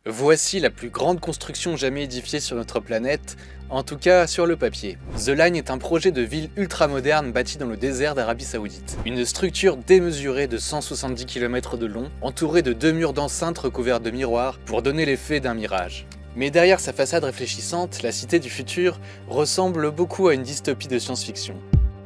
Voici la plus grande construction jamais édifiée sur notre planète, en tout cas sur le papier. The Line est un projet de ville ultramoderne bâti dans le désert d'Arabie Saoudite. Une structure démesurée de 170 km de long, entourée de 2 murs d'enceinte recouverts de miroirs pour donner l'effet d'un mirage. Mais derrière sa façade réfléchissante, la cité du futur ressemble beaucoup à une dystopie de science-fiction.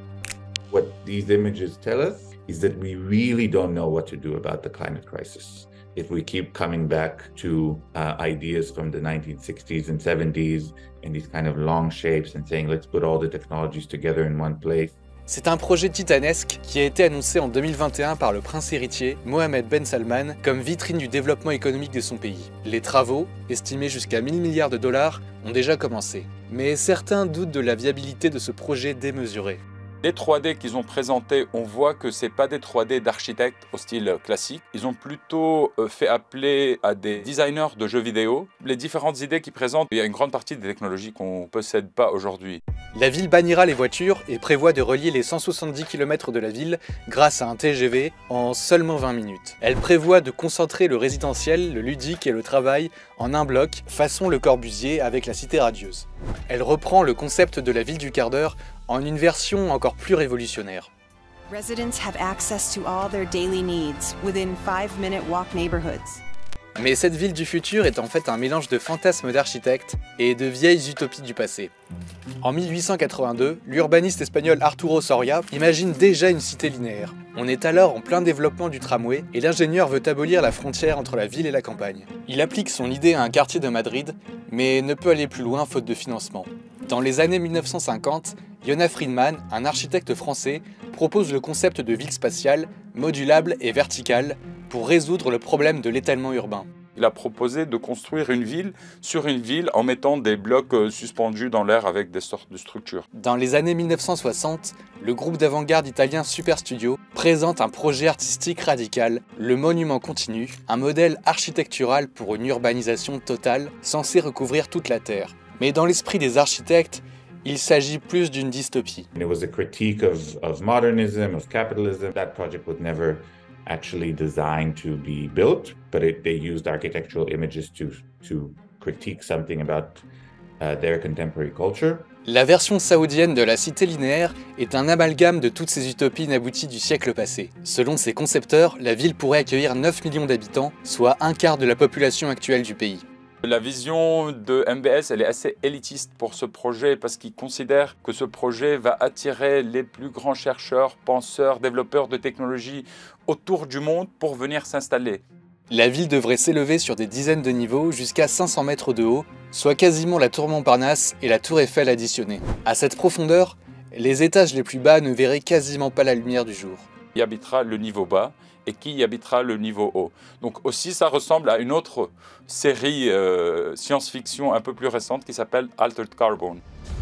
What these images tell us is that we really don't know what to do about the climate crisis. If we keep coming back to ideas from the 1960s and 70s and these kind of long shapes and saying let's put all the technologies together in one place. C'est un projet titanesque qui a été annoncé en 2021 par le prince héritier Mohammed Ben Salman comme vitrine du développement économique de son pays. Les travaux, estimés jusqu'à 1000 milliards de dollars, ont déjà commencé. Mais certains doutent de la viabilité de ce projet démesuré. Les 3D qu'ils ont présentés, on voit que ce n'est pas des 3D d'architectes au style classique. Ils ont plutôt fait appeler à des designers de jeux vidéo. Les différentes idées qu'ils présentent, il y a une grande partie des technologies qu'on ne possède pas aujourd'hui. La ville bannira les voitures et prévoit de relier les 170 km de la ville grâce à un TGV en seulement 20 minutes. Elle prévoit de concentrer le résidentiel, le ludique et le travail en un bloc, façon Le Corbusier avec la cité radieuse. Elle reprend le concept de la ville du quart d'heure en une version encore plus révolutionnaire. Residents have access to all their daily needs within 5-minute walk neighborhoods. Mais cette ville du futur est en fait un mélange de fantasmes d'architectes et de vieilles utopies du passé. En 1882, l'urbaniste espagnol Arturo Soria imagine déjà une cité linéaire. On est alors en plein développement du tramway et l'ingénieur veut abolir la frontière entre la ville et la campagne. Il applique son idée à un quartier de Madrid, mais ne peut aller plus loin faute de financement. Dans les années 1950, Yona Friedman, un architecte français, propose le concept de ville spatiale, modulable et verticale, pour résoudre le problème de l'étalement urbain. Il a proposé de construire une ville sur une ville en mettant des blocs suspendus dans l'air avec des sortes de structures. Dans les années 1960, le groupe d'avant-garde italien Superstudio présente un projet artistique radical, le Monument Continu, un modèle architectural pour une urbanisation totale censée recouvrir toute la Terre. Mais dans l'esprit des architectes, il s'agit plus d'une dystopie. It was a critique of modernism, of capitalism. That project was never actually designed to be built, but they used architectural images to critique something about their contemporary culture. La version saoudienne de la cité linéaire est un amalgame de toutes ces utopies inabouties du siècle passé. Selon ses concepteurs, la ville pourrait accueillir 9 millions d'habitants, soit un quart de la population actuelle du pays. La vision de MBS, elle est assez élitiste pour ce projet parce qu'ils considèrent que ce projet va attirer les plus grands chercheurs, penseurs, développeurs de technologies autour du monde pour venir s'installer. La ville devrait s'élever sur des dizaines de niveaux jusqu'à 500 mètres de haut, soit quasiment la tour Montparnasse et la tour Eiffel additionnées. À cette profondeur, les étages les plus bas ne verraient quasiment pas la lumière du jour. Y habitera le niveau bas et qui y habitera le niveau haut. Donc aussi ça ressemble à une autre série science-fiction un peu plus récente qui s'appelle Altered Carbon.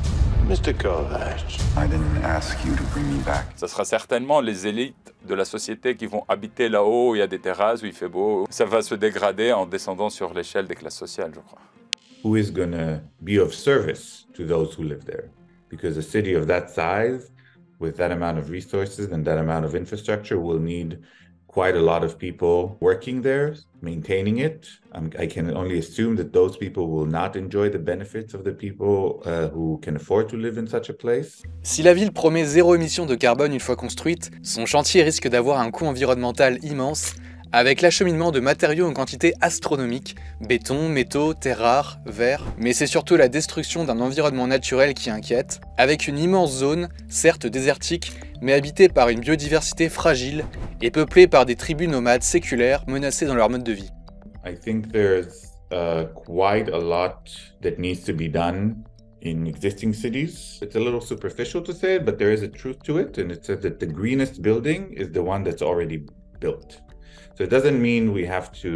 Mr. Kovacs, I didn't ask you to bring me back. Ça sera certainement les élites de la société qui vont habiter là-haut, où il y a des terrasses, où il fait beau. Ça va se dégrader en descendant sur l'échelle des classes sociales, je crois. Who is going to be of service to those who live there? Because a city of that size, with that amount of resources and that amount of infrastructure, will need quite a lot of people working there, maintaining it. I can only assume that those people will not enjoy the benefits of the people who can afford to live in such a place. Si la ville promet zéro émission de carbone une fois construite, son chantier risque d'avoir un coût environnemental immense, avec l'acheminement de matériaux en quantité astronomique, béton, métaux, terres rares, verre, mais c'est surtout la destruction d'un environnement naturel qui inquiète, avec une immense zone, certes désertique, mais habitée par une biodiversité fragile et peuplée par des tribus nomades séculaires menacées dans leur mode de vie. I think there's quite a lot that needs to be done in existing cities. It's a little superficial to say it, but there is a truth to it, and it says that the greenest building is the one that's already built. So it doesn't mean we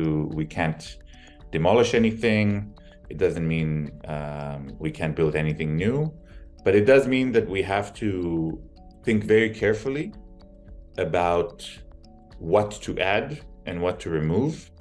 can't demolish anything. It doesn't mean we can't build anything new, but it does mean that we have to think very carefully about what to add and what to remove.